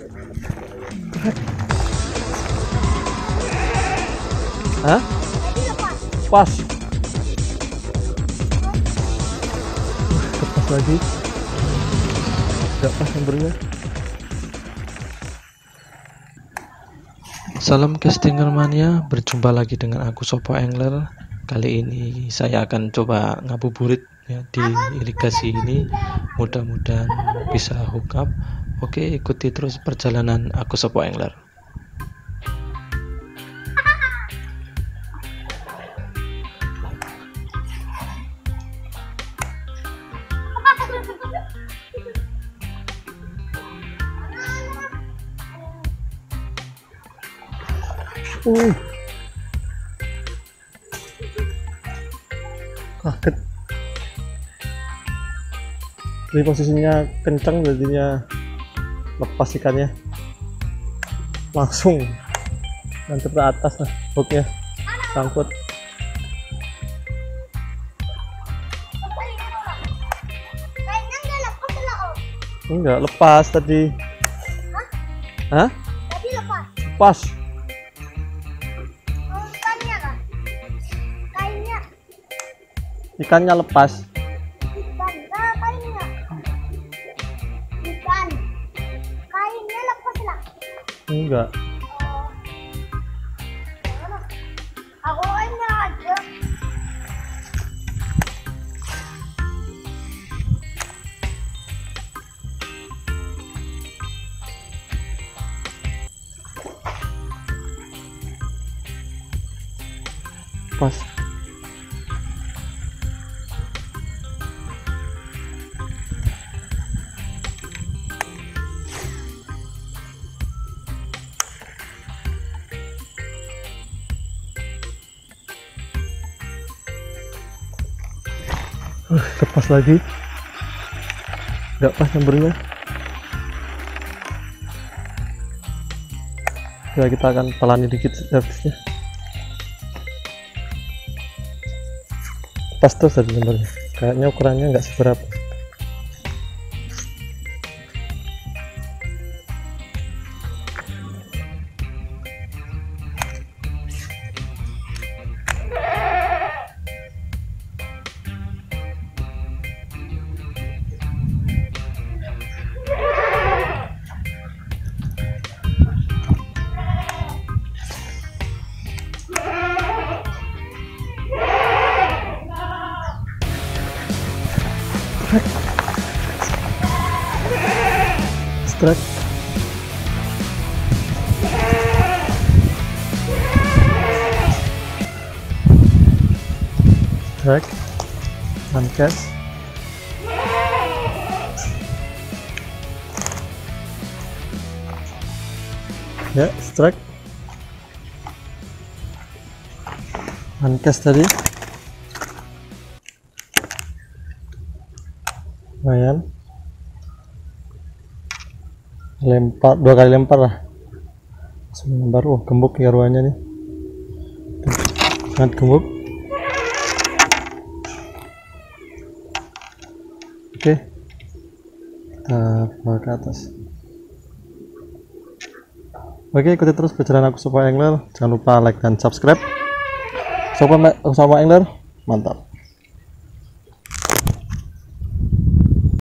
Hah? Pas. Lepas lagi. Gak pas nomornya. Salam castinger mania, berjumpa lagi dengan aku Sopo Angler. Kali ini saya akan coba ngabuburit ya di irigasi ini. Mudah-mudahan bisa hook up. Oke, ikuti terus perjalanan aku Sopo Angler. Kaget. Ini posisinya kencang, jadinya lepas ikannya, langsung mantep ke atas. Nah, hooknya sangkut. Enggak lepas tadi. Hah? Tadi lepas. Pas. Ikannya kan? Kainnya. Ikannya lepas. Ikan. Nah, kainnya. Ikan. Kainnya lepas lah. Enggak. Aku kainnya aja. Pas. Lepas lagi. Nggak pas nomornya. Ya, kita akan pelani dikit servisnya. Pas terus tadi nomornya. Kayaknya ukurannya nggak seberapa. Strike. Strike. Angkas. Ya, strike. Angkas tadi. Lumayan. Lempar, 2 kali lempar lah. Lempar. Oh, gembuk ya ruannya nih. Sangat gembuk. Oke, kita bawa ke atas. Oke, ikuti terus perjalanan aku Sopo Angler. Jangan lupa like dan subscribe. Sopo Angler, mantap.